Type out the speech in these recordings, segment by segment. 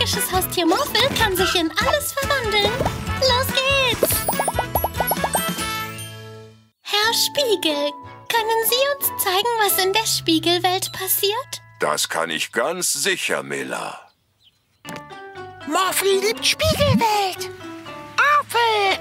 magisches Haustier Morphle kann sich in alles verwandeln. Los geht's! Herr Spiegel, können Sie uns zeigen, was in der Spiegelwelt passiert? Das kann ich ganz sicher, Milla. Morphle liebt Spiegelwelt. Affe!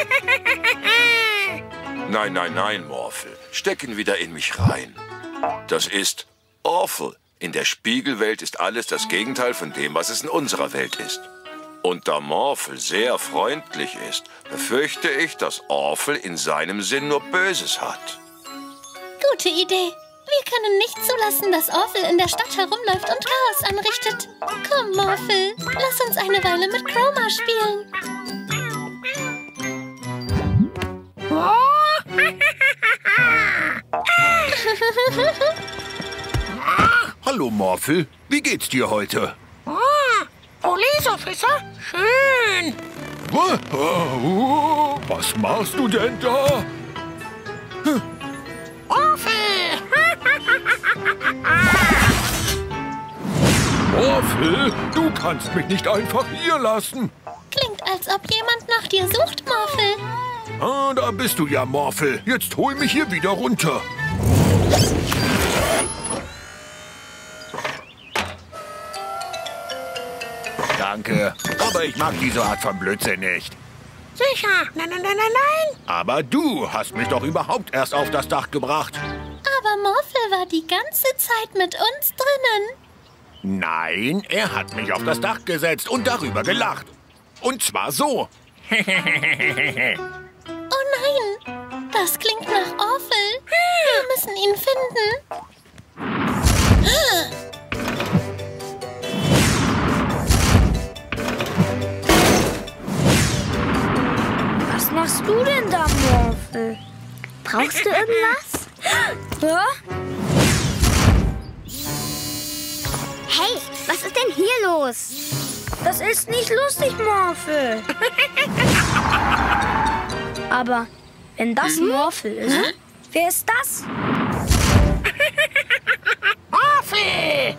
Nein, nein, nein, Morphle. Stecken wieder in mich rein. Das ist Orphle. In der Spiegelwelt ist alles das Gegenteil von dem, was es in unserer Welt ist. Und da Morphle sehr freundlich ist, befürchte ich, dass Orphle in seinem Sinn nur Böses hat. Gute Idee. Wir können nicht zulassen, dass Orphle in der Stadt herumläuft und Chaos anrichtet. Komm, Morphle, lass uns eine Weile mit Chroma spielen. Hallo, Morphle. Wie geht's dir heute? Police-Officer? Schön. Was machst du denn da? Orphle! Morphle, du kannst mich nicht einfach hier lassen. Klingt, als ob jemand nach dir sucht, Morphle. Ah, da bist du ja, Morphle. Jetzt hol mich hier wieder runter. Danke, aber ich mag diese Art von Blödsinn nicht. Sicher. Nein, nein, nein, nein, nein. Aber du hast mich doch überhaupt erst auf das Dach gebracht. Aber Morphle war die ganze Zeit mit uns drinnen. Nein, er hat mich auf das Dach gesetzt und darüber gelacht. Und zwar so. Oh nein, das klingt nach Orphle. Wir müssen ihn finden. Was machst du denn da, Morphle? Brauchst du irgendwas? Ja? Hey, was ist denn hier los? Das ist nicht lustig, Morphle. Aber wenn das Morphle ist, wer ist das? Morphle!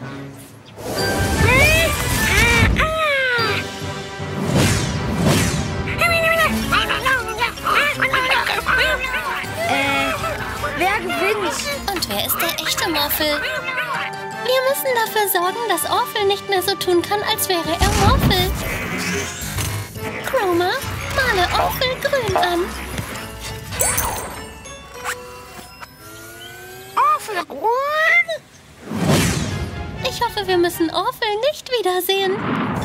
Wer gewinnt? Und wer ist der echte Morphle? Wir müssen dafür sorgen, dass Orphle nicht mehr so tun kann, als wäre er Morphle. Chroma, male Orphle grün an. Orphle grün? Ich hoffe, wir müssen Orphle nicht wiedersehen.